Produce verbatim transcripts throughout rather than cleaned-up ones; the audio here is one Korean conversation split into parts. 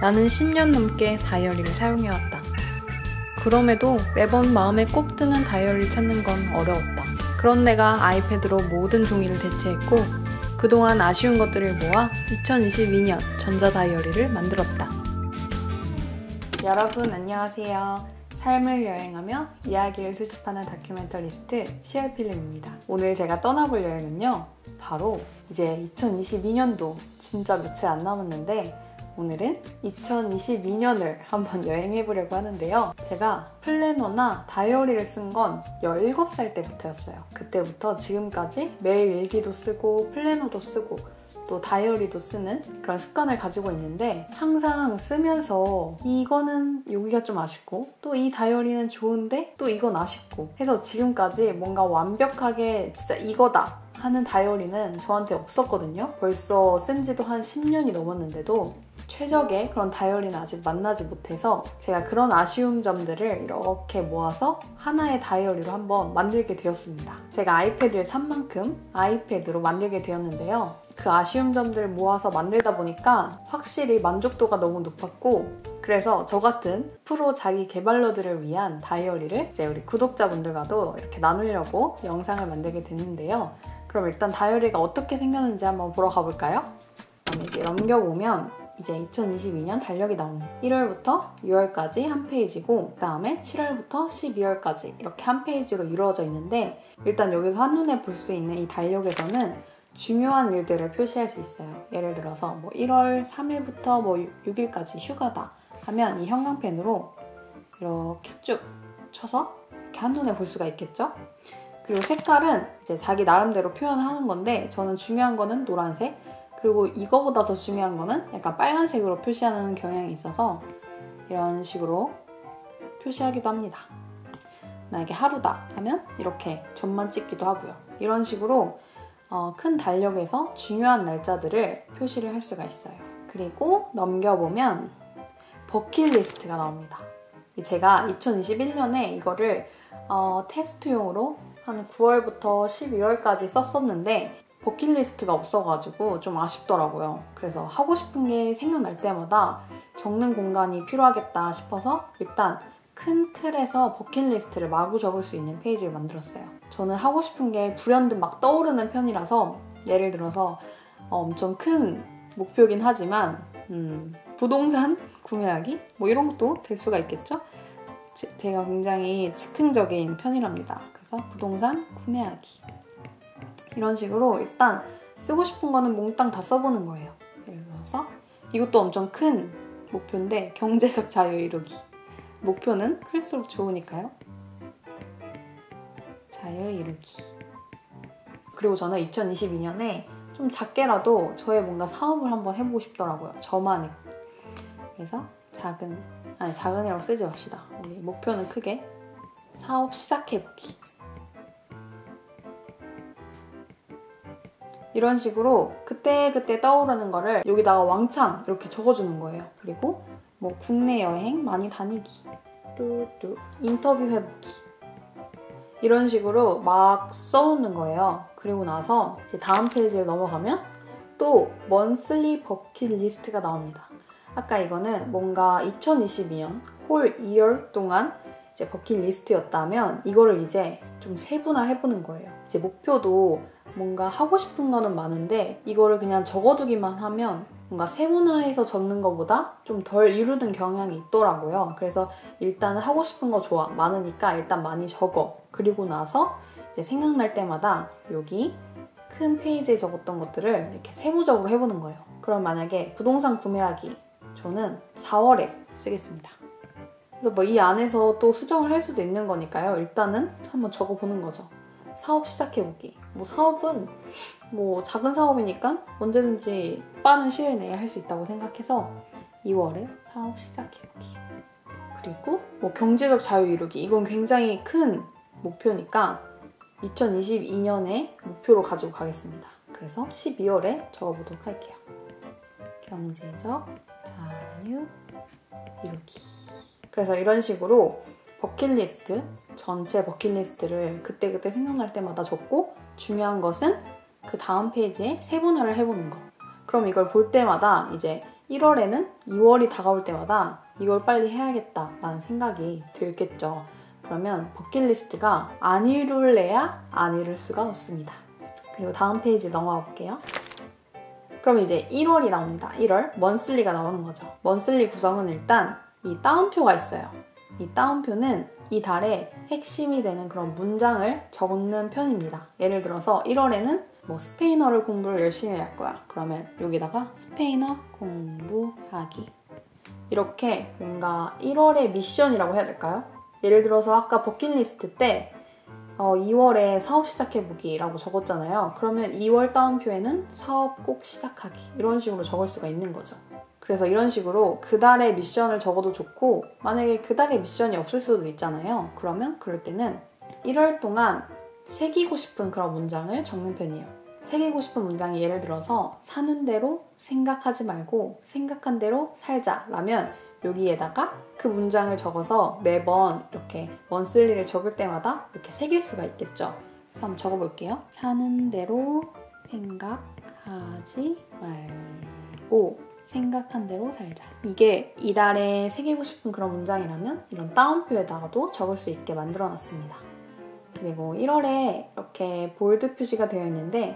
나는 십 년 넘게 다이어리를 사용해왔다. 그럼에도 매번 마음에 꼭 드는 다이어리를 찾는 건 어려웠다. 그런 내가 아이패드로 모든 종이를 대체했고 그동안 아쉬운 것들을 모아 이천이십이 년 전자다이어리를 만들었다. 여러분 안녕하세요. 삶을 여행하며 이야기를 수집하는 다큐멘터리스트 시얼필름입니다. 오늘 제가 떠나볼 여행은요, 바로 이제 이천이십이 년도 진짜 며칠 안 남았는데 오늘은 이천이십이 년을 한번 여행해보려고 하는데요. 제가 플래너나 다이어리를 쓴 건 열일곱 살 때부터였어요. 그때부터 지금까지 매일 일기도 쓰고 플래너도 쓰고 또 다이어리도 쓰는 그런 습관을 가지고 있는데, 항상 쓰면서 이거는 여기가 좀 아쉽고 또 이 다이어리는 좋은데 또 이건 아쉽고 해서 지금까지 뭔가 완벽하게 진짜 이거다 하는 다이어리는 저한테 없었거든요. 벌써 쓴 지도 한 십 년이 넘었는데도 최적의 그런 다이어리는 아직 만나지 못해서 제가 그런 아쉬운 점들을 이렇게 모아서 하나의 다이어리로 한번 만들게 되었습니다. 제가 아이패드를 산 만큼 아이패드로 만들게 되었는데요. 그 아쉬운 점들을 모아서 만들다 보니까 확실히 만족도가 너무 높았고, 그래서 저 같은 프로 자기 개발러들을 위한 다이어리를 이제 우리 구독자분들과도 이렇게 나누려고 영상을 만들게 됐는데요. 그럼 일단 다이어리가 어떻게 생겼는지 한번 보러 가볼까요? 그럼 이제 넘겨보면 이제 이천이십이 년 달력이 나옵니다. 일월부터 유월까지 한 페이지고, 그 다음에 칠월부터 십이월까지 이렇게 한 페이지로 이루어져 있는데, 일단 여기서 한눈에 볼 수 있는 이 달력에서는 중요한 일들을 표시할 수 있어요. 예를 들어서 뭐 일월 삼 일부터 뭐 육 일까지 휴가다 하면 이 형광펜으로 이렇게 쭉 쳐서 이렇게 한눈에 볼 수가 있겠죠? 그리고 색깔은 이제 자기 나름대로 표현을 하는 건데, 저는 중요한 거는 노란색, 그리고 이거보다 더 중요한 거는 약간 빨간색으로 표시하는 경향이 있어서 이런 식으로 표시하기도 합니다. 만약에 하루다 하면 이렇게 점만 찍기도 하고요. 이런 식으로 어, 큰 달력에서 중요한 날짜들을 표시를 할 수가 있어요. 그리고 넘겨보면 버킷리스트가 나옵니다. 제가 이천이십일 년에 이거를 어, 테스트용으로 한 구월부터 십이월까지 썼었는데 버킷리스트가 없어가지고 좀 아쉽더라고요. 그래서 하고 싶은 게 생각날 때마다 적는 공간이 필요하겠다 싶어서 일단 큰 틀에서 버킷리스트를 마구 적을 수 있는 페이지를 만들었어요. 저는 하고 싶은 게 불현듯 막 떠오르는 편이라서, 예를 들어서 어, 엄청 큰 목표긴 하지만 음, 부동산 구매하기? 뭐 이런 것도 될 수가 있겠죠? 제, 제가 굉장히 즉흥적인 편이랍니다. 그래서 부동산 구매하기 이런 식으로 일단 쓰고 싶은 거는 몽땅 다 써보는 거예요. 예를 들어서 이것도 엄청 큰 목표인데 경제적 자유 이루기. 목표는 클수록 좋으니까요. 자유 이루기. 그리고 저는 이천이십이 년에 좀 작게라도 저의 뭔가 사업을 한번 해보고 싶더라고요. 저만의. 그래서 작은, 아니 작은이라고 쓰지 맙시다. 우리 목표는 크게 사업 시작해보기. 이런 식으로 그때그때 떠오르는 거를 여기다가 왕창 이렇게 적어주는 거예요. 그리고 뭐 국내 여행 많이 다니기, 뚜뚜 인터뷰 해보기, 이런 식으로 막 써놓는 거예요. 그리고 나서 이제 다음 페이지에 넘어가면 또 먼슬리 버킷리스트가 나옵니다. 아까 이거는 뭔가 이천이십이 년 홀 이 월 동안 이제 버킷리스트였다면 이거를 이제 좀 세분화해보는 거예요. 이제 목표도 뭔가 하고 싶은 거는 많은데 이거를 그냥 적어두기만 하면 뭔가 세분화해서 적는 것보다 좀 덜 이루는 경향이 있더라고요. 그래서 일단 하고 싶은 거 좋아, 많으니까 일단 많이 적어. 그리고 나서 이제 생각날 때마다 여기 큰 페이지에 적었던 것들을 이렇게 세부적으로 해보는 거예요. 그럼 만약에 부동산 구매하기, 저는 사월에 쓰겠습니다. 그래서 뭐 이 안에서 또 수정을 할 수도 있는 거니까요. 일단은 한번 적어보는 거죠. 사업 시작해보기. 뭐 사업은 뭐 작은 사업이니까 언제든지 빠른 시일 내에 할 수 있다고 생각해서 이월에 사업 시작해보기. 그리고 뭐 경제적 자유 이루기. 이건 굉장히 큰 목표니까 이천이십이 년의 목표로 가지고 가겠습니다. 그래서 십이월에 적어보도록 할게요. 경제적 자유 이루기. 그래서 이런 식으로 버킷리스트, 전체 버킷리스트를 그때그때 생각날 때마다 적고, 중요한 것은 그 다음 페이지에 세분화를 해보는 거. 그럼 이걸 볼 때마다 이제 일월에는 이월이 다가올 때마다 이걸 빨리 해야겠다라는 생각이 들겠죠. 그러면 버킷리스트가 안 이룰래야 안 이룰 수가 없습니다. 그리고 다음 페이지 넘어가 볼게요. 그럼 이제 일월이 나옵니다. 일월 먼슬리가 나오는 거죠. 먼슬리 구성은 일단 이 따옴표가 있어요. 이 따옴표는 이 달의 핵심이 되는 그런 문장을 적는 편입니다. 예를 들어서 일월에는 뭐 스페인어를 공부를 열심히 할 거야. 그러면 여기다가 스페인어 공부하기. 이렇게 뭔가 일월의 미션이라고 해야 될까요? 예를 들어서 아까 버킷리스트 때 어, 이월에 사업 시작해보기라고 적었잖아요. 그러면 이월 따옴표에는 사업 꼭 시작하기 이런 식으로 적을 수가 있는 거죠. 그래서 이런 식으로 그달의 미션을 적어도 좋고 만약에 그달의 미션이 없을 수도 있잖아요. 그러면 그럴 때는 일월 동안 새기고 싶은 그런 문장을 적는 편이에요. 새기고 싶은 문장이 예를 들어서 사는 대로 생각하지 말고 생각한 대로 살자 라면 여기에다가 그 문장을 적어서 매번 이렇게 먼슬리를 적을 때마다 이렇게 새길 수가 있겠죠. 그래서 한번 적어볼게요. 사는 대로 생각하지 말고 생각한 대로 살자. 이게 이달에 새기고 싶은 그런 문장이라면 이런 따옴표에다가도 적을 수 있게 만들어놨습니다. 그리고 일월에 이렇게 볼드 표시가 되어 있는데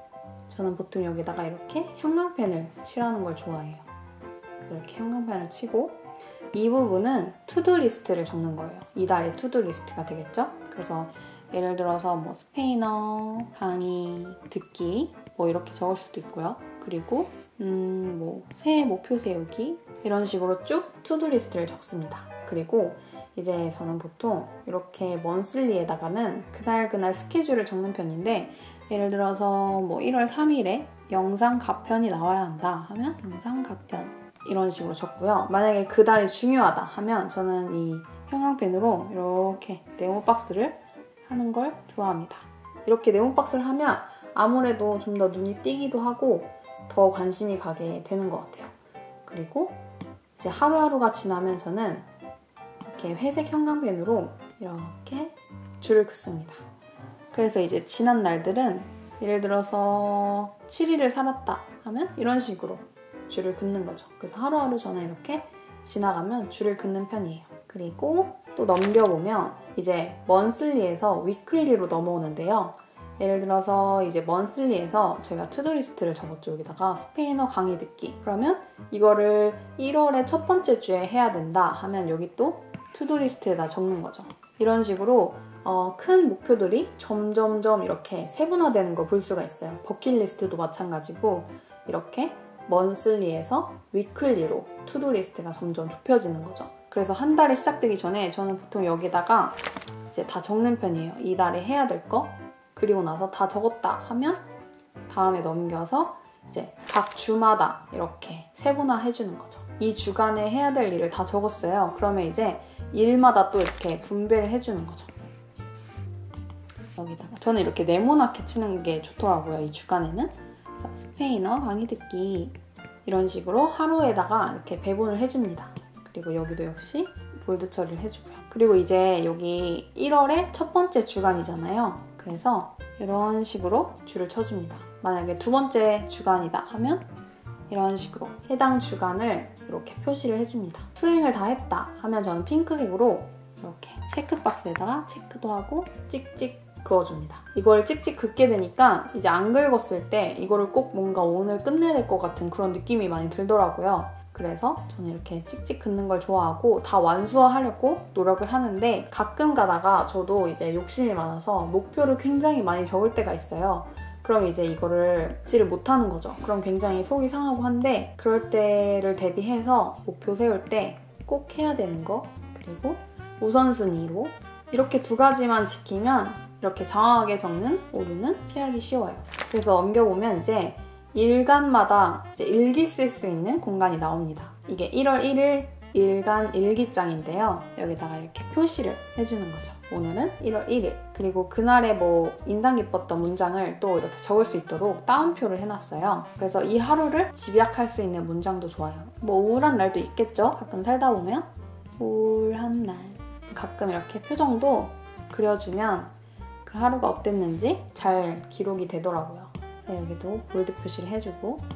저는 보통 여기다가 이렇게 형광펜을 칠하는 걸 좋아해요. 이렇게 형광펜을 치고 이 부분은 투두 리스트를 적는 거예요. 이달의 투두 리스트가 되겠죠? 그래서 예를 들어서 뭐 스페인어 강의 듣기 뭐 이렇게 적을 수도 있고요. 그리고 음, 뭐 새해 목표 세우기 이런 식으로 쭉 투두 리스트를 적습니다. 그리고 이제 저는 보통 이렇게 먼슬리에다가는 그날 그날 스케줄을 적는 편인데 예를 들어서 뭐 일월 삼일에 영상 가편이 나와야 한다 하면 영상 가편 이런 식으로 적고요. 만약에 그달이 중요하다 하면 저는 이 형광펜으로 이렇게 네모 박스를 하는 걸 좋아합니다. 이렇게 네모 박스를 하면 아무래도 좀 더 눈이 띄기도 하고 더 관심이 가게 되는 것 같아요. 그리고 이제 하루하루가 지나면 저는 이렇게 회색 형광펜으로 이렇게 줄을 긋습니다. 그래서 이제 지난 날들은 예를 들어서 칠 일을 살았다 하면 이런 식으로 줄을 긋는 거죠. 그래서 하루하루 저는 이렇게 지나가면 줄을 긋는 편이에요. 그리고 또 넘겨보면 이제 먼슬리에서 위클리로 넘어오는데요. 예를 들어서 이제 먼슬리에서 저희가 투두리스트를 적었죠. 여기다가 스페인어 강의 듣기. 그러면 이거를 일월의 첫 번째 주에 해야 된다 하면 여기 또 투두리스트에다 적는 거죠. 이런 식으로 어, 큰 목표들이 점점점 이렇게 세분화되는 걸 볼 수가 있어요. 버킷리스트도 마찬가지고 이렇게 먼슬리에서 위클리로 투두리스트가 점점 좁혀지는 거죠. 그래서 한 달이 시작되기 전에 저는 보통 여기다가 이제 다 적는 편이에요. 이 달에 해야 될 거. 그리고 나서 다 적었다 하면 다음에 넘겨서 이제 각 주마다 이렇게 세분화 해주는 거죠. 이 주간에 해야 될 일을 다 적었어요. 그러면 이제 일마다 또 이렇게 분배를 해주는 거죠. 여기다가 저는 이렇게 네모나게 치는 게 좋더라고요. 이 주간에는. 그래서 스페인어 강의 듣기 이런 식으로 하루에다가 이렇게 배분을 해줍니다. 그리고 여기도 역시 볼드 처리를 해주고요. 그리고 이제 여기 일월의 첫 번째 주간이잖아요. 그래서 이런 식으로 줄을 쳐줍니다. 만약에 두 번째 주간이다 하면 이런 식으로 해당 주간을 이렇게 표시를 해줍니다. 수행을 다 했다 하면 저는 핑크색으로 이렇게 체크박스에다가 체크도 하고 찍찍 그어줍니다. 이걸 찍찍 긋게 되니까 이제 안 긁었을 때 이거를 꼭 뭔가 오늘 끝내야 될 것 같은 그런 느낌이 많이 들더라고요. 그래서 저는 이렇게 찍찍 긋는 걸 좋아하고 다 완수하려고 노력을 하는데 가끔 가다가 저도 이제 욕심이 많아서 목표를 굉장히 많이 적을 때가 있어요. 그럼 이제 이거를 지를 못하는 거죠. 그럼 굉장히 속이 상하고 한데 그럴 때를 대비해서 목표 세울 때 꼭 해야 되는 거 그리고 우선순위로 이렇게 두 가지만 지키면 이렇게 장황하게 적는 오류는 피하기 쉬워요. 그래서 넘겨보면 이제 일간마다 이제 일기 쓸 수 있는 공간이 나옵니다. 이게 일월 일일 일간 일기장인데요. 여기다가 이렇게 표시를 해주는 거죠. 오늘은 일월 일일. 그리고 그날에 뭐 인상 깊었던 문장을 또 이렇게 적을 수 있도록 따옴표를 해놨어요. 그래서 이 하루를 집약할 수 있는 문장도 좋아요. 뭐 우울한 날도 있겠죠? 가끔 살다 보면. 우울한 날. 가끔 이렇게 표정도 그려주면 그 하루가 어땠는지 잘 기록이 되더라고요. 그래서 여기도 볼드 표시를 해주고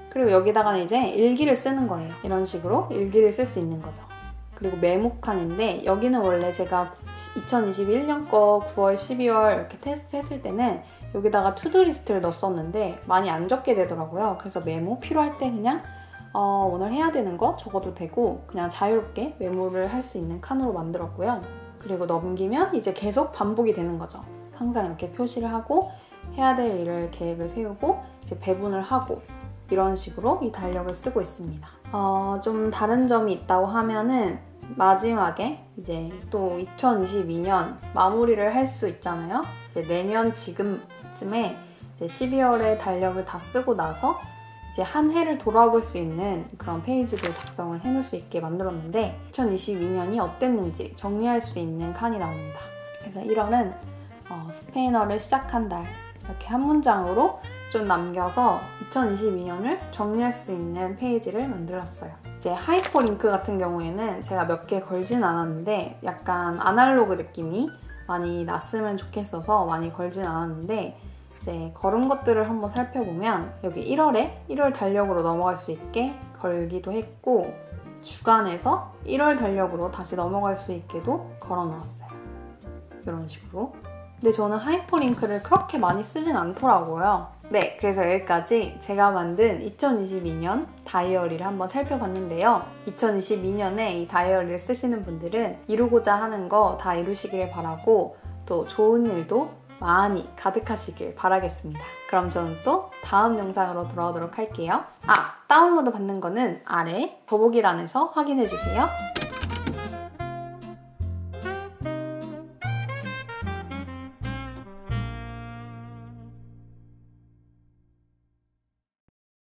그리고 여기다가는 이제 일기를 쓰는 거예요. 이런 식으로 일기를 쓸 수 있는 거죠. 그리고 메모칸인데 여기는 원래 제가 이천이십일 년 거 구월, 십이월 이렇게 테스트 했을 때는 여기다가 투두리스트를 넣었었는데 많이 안 적게 되더라고요. 그래서 메모 필요할 때 그냥 어, 오늘 해야 되는 거 적어도 되고 그냥 자유롭게 메모를 할 수 있는 칸으로 만들었고요. 그리고 넘기면 이제 계속 반복이 되는 거죠. 항상 이렇게 표시를 하고 해야 될 일을 계획을 세우고 이제 배분을 하고 이런 식으로 이 달력을 쓰고 있습니다. 어, 좀 다른 점이 있다고 하면은 마지막에 이제 또 이천이십이 년 마무리를 할 수 있잖아요. 이제 내년 지금쯤에 이제 십이월에 달력을 다 쓰고 나서 이제 한 해를 돌아볼 수 있는 그런 페이지도 작성을 해놓을 수 있게 만들었는데 이천이십이 년이 어땠는지 정리할 수 있는 칸이 나옵니다. 그래서 일월은 어, 스페인어를 시작한 달 이렇게 한 문장으로 좀 남겨서 이천이십이 년을 정리할 수 있는 페이지를 만들었어요. 이제 하이퍼링크 같은 경우에는 제가 몇 개 걸진 않았는데 약간 아날로그 느낌이 많이 났으면 좋겠어서 많이 걸진 않았는데 이제 걸은 것들을 한번 살펴보면 여기 일월에 일월 달력으로 넘어갈 수 있게 걸기도 했고 주간에서 일월 달력으로 다시 넘어갈 수 있게도 걸어 놓았어요. 이런 식으로. 근데 저는 하이퍼링크를 그렇게 많이 쓰진 않더라고요. 네, 그래서 여기까지 제가 만든 이천이십이 년 다이어리를 한번 살펴봤는데요. 이천이십이 년에 이 다이어리를 쓰시는 분들은 이루고자 하는 거 다 이루시길 바라고 또 좋은 일도 많이 가득하시길 바라겠습니다. 그럼 저는 또 다음 영상으로 돌아오도록 할게요. 아, 다운로드 받는 거는 아래 더보기란에서 확인해주세요.